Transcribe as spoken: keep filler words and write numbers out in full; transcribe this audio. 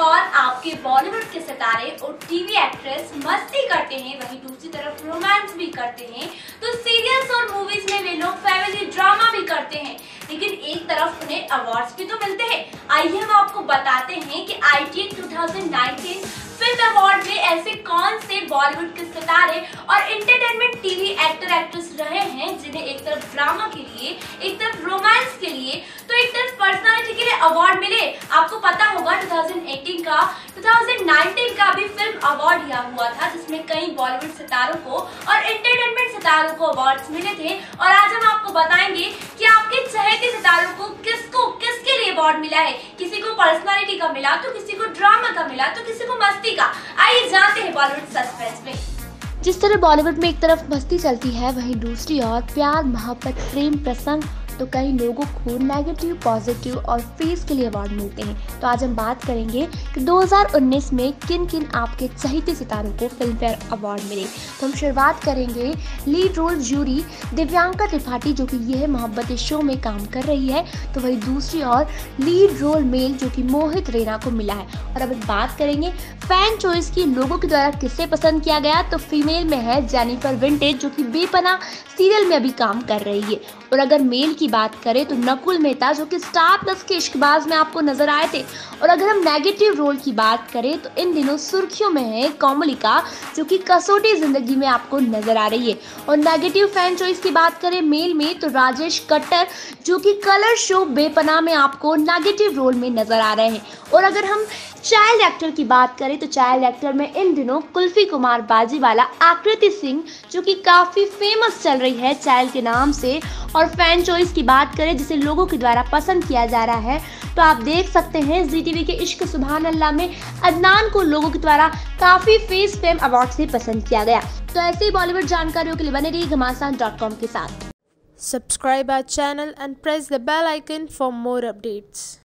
ओर आपके बॉलीवुड के सितारे और टीवी एक्ट्रेस मस्ती करते हैं, वहीं दूसरी तरफ रोमांस भी करते हैं। तो सीरियल्स और मूवीज में वे लोग फैमिली ड्रामा भी करते हैं, लेकिन एक तरफ उन्हें अवार्ड्स भी तो मिलते हैं। आइए हम आपको बताते हैं कि आई टी दो हज़ार उन्नीस फिल्म अवार्ड में ऐसे कौन से बॉलीवुड के सितारे और एंटरटेनमेंट टीवी एक्टर एक्ट्रेस रहे हैं जिन्हें एक तरफ ड्रामा के लिए, एक तरफ रोमांस के लिए, तो एक तरफ पर्सनालिटी के लिए अवार्ड मिले। आपको पता होगा दो हज़ार अठारह का दो हज़ार उन्नीस का भी फिल्म अवार्ड दिया हुआ था, जिसमें कई बॉलीवुड सितारों को और एंटरटेनमेंट सितारों को अवार्ड्स मिले थे। और आज हम आपको बताएंगे कि आपके चहेते सितारों को किसको किसके लिए अवार्ड मिला है। किसी को पर्सनालिटी का मिला, तो किसी को ड्रामा का मिला, तो किसी को मस्ती का। आइए जानते हैं बॉलीवुड सस्पेंस में। जिस तरह बॉलीवुड में एक तरफ मस्ती चलती है, वहीं दूसरी ओर प्यार, मोहब्बत, प्रेम प्रसंग, तो कई लोगों को नेगेटिव, पॉजिटिव और फेस के लिए अवार्ड मिलते हैं। तो आज हम बात करेंगे कि दो हज़ार उन्नीस में किन किन आपके चहेते सितारों को फिल्म फेयर अवार्ड मिले। तो हम शुरुआत करेंगे lead role jury Divyanka Tripathi, जो कि यह मोहब्बत शो में काम कर रही है। तो वही दूसरी ओर लीड रोल मेल जो कि मोहित रैना को मिला है। और अब बात करेंगे फैन चॉइस की, लोगों के द्वारा किसे पसंद किया गया, तो फीमेल में है जेनिफर विंटेज, जो कि बेपनाह सीरियल में अभी काम कर रही है। और अगर मेल की बात करें तो नकुल मेहता, जो कि स्टार प्लस के इश्कबाज में आपको नजर आए थे। और अगर हम नेगेटिव रोल की बात करें तो इन दिनों सुर्खियों में है कोमोलिका, जो कि कसौटी जिंदगी में आपको नजर आ रही है। और नेगेटिव फैन चॉइस की बात करें मेल में, तो राजेश कट्टर, जो कि कलर शो बेपनाह में आपको नेगेटिव रोल में नजर आ रहे हैं। और अगर हम चाइल्ड एक्टर की बात करें तो चाइल्ड एक्टर में इन दिनों कुल्फी कुमार बाजीवाला, आकृति सिंह, जो कि काफी फेमस चल रही है चाइल्ड के नाम से। और फैन चॉइस की बात करें जिसे लोगों के द्वारा पसंद किया जा रहा है, तो आप देख सकते हैं जी टी वी के इश्क सुभान अल्लाह में अदनान को लोगों के द्वारा काफी फेस फेम अवार्ड से पसंद किया गया। तो ऐसे ही बॉलीवुड जानकारियों के लिए बने रहिए घमासान डॉट कॉम के साथ। Subscribe our channel and press the bell icon for more updates.